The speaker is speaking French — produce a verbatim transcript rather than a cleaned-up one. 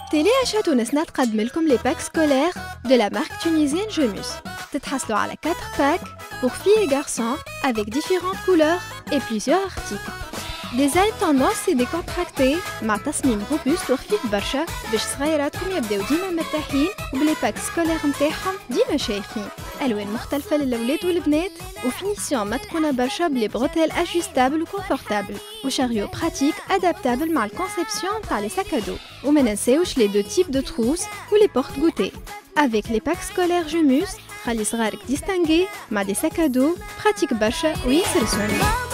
Téléachat Tunisna تقدم لكم les packs scolaires de la marque tunisienne Jemus. تتحصلوا على quatre packs pour filles et garçons avec différentes couleurs et plusieurs articles. Design tendance et décontracté مع تصميم روبوست وخفيف برشا باش صغيراتكم يبداو ديما مرتاحين وبلي باك سكولير نتاعهم ديما شايخين. الوان مختلفه للاولاد والبنات وفينيسيون متقونه برشا بلي بروتيل اجوستابل وكونفورتابل وشاريو براتيك ادابتابل مع الكونسيبسيون تاع لي ساكادو. وما ننساوش لي دو تيب دو تروس و لي بورت غوتي. Avec les packs scolaires Jemus, خلي صغارك ديستانغي مع دي ساكادو براتيك برشا وياسر سوانين.